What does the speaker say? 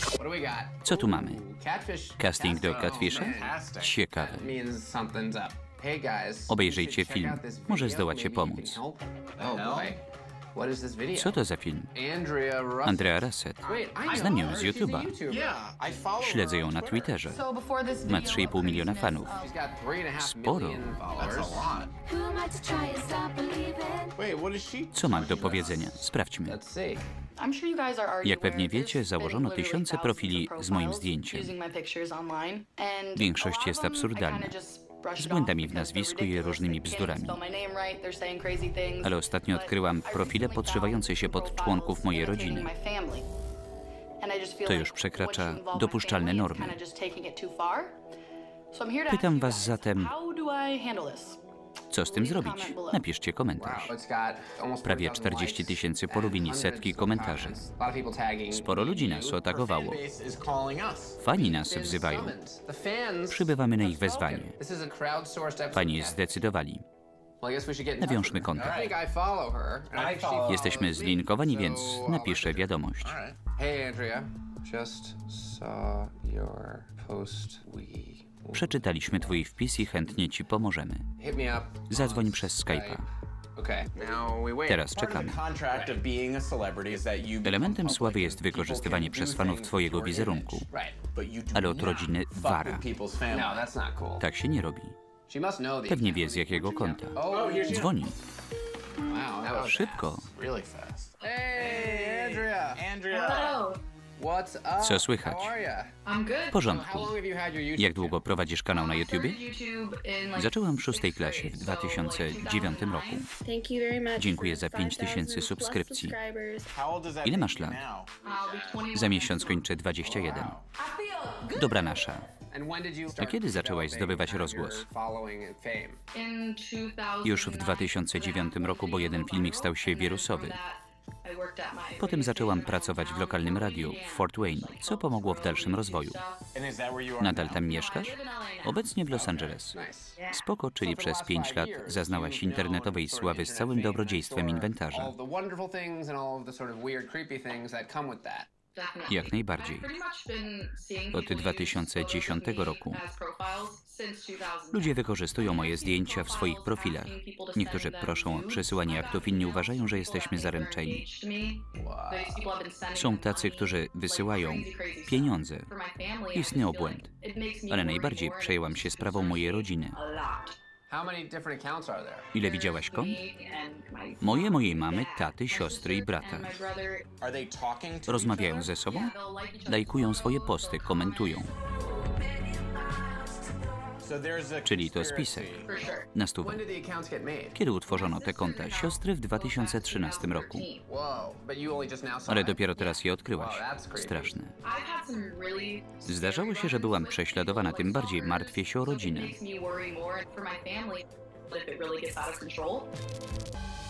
Co tu mamy? Casting do Catfisha? Ciekawe. Obejrzyjcie film. Może zdołacie pomóc. Co to za film? Andrea Russett. Znam ją z YouTube'a. Śledzę ją na Twitterze. Ma 3,5 miliona fanów. Sporo. Co ma do powiedzenia? Sprawdźmy. Jak pewnie wiecie, założono tysiące profili z moim zdjęciem. Większość jest absurdalna, z błędami w nazwisku i różnymi bzdurami. Ale ostatnio odkryłam profile podszywające się pod członków mojej rodziny. To już przekracza dopuszczalne normy. Pytam was zatem, co z tym zrobić? Napiszcie komentarz. Prawie 40 000 polubień i setki komentarzy. Sporo ludzi nas otagowało. Fani nas wzywają. Przybywamy na ich wezwanie. Fani zdecydowali. Nawiążmy kontakt. Jesteśmy zlinkowani, więc napiszę wiadomość. Przeczytaliśmy twój wpis i chętnie ci pomożemy. Zadzwoń przez Skype'a. Teraz czekamy. Elementem sławy jest wykorzystywanie przez fanów twojego wizerunku, ale od rodziny wara. Tak się nie robi. Pewnie wie, z jakiego konta. Dzwoni. Szybko. Co słychać? W porządku. Jak długo prowadzisz kanał na YouTubie? Zaczęłam w 6. klasie w 2009 roku. Dziękuję za 5000 subskrypcji. Ile masz lat? Za miesiąc kończę 21. Dobra nasza. A kiedy zaczęłaś zdobywać rozgłos? Już w 2009 roku, bo jeden filmik stał się wirusowy. Potem zaczęłam pracować w lokalnym radiu w Fort Wayne, co pomogło w dalszym rozwoju. Nadal tam mieszkasz? Obecnie w Los Angeles. Spoko, czyli przez 5 lat zaznałaś internetowej sławy z całym dobrodziejstwem inwentarza. Jak najbardziej. Od 2010 roku ludzie wykorzystują moje zdjęcia w swoich profilach. Niektórzy proszą o przesyłanie aktów, inni uważają, że jesteśmy zaręczeni. Są tacy, którzy wysyłają pieniądze. Istnieje błąd. Ale najbardziej przejęłam się sprawą mojej rodziny. Ile widziałaś kont? Mojej mamy, taty, siostry i brata. Rozmawiają ze sobą? Lajkują swoje posty, komentują. Czyli to spisek. Na stówę. Kiedy utworzono te konta? Siostry w 2013 roku. Ale dopiero teraz je odkryłaś. Straszne. Zdarzało się, że byłam prześladowana, tym bardziej martwię się o rodzinę.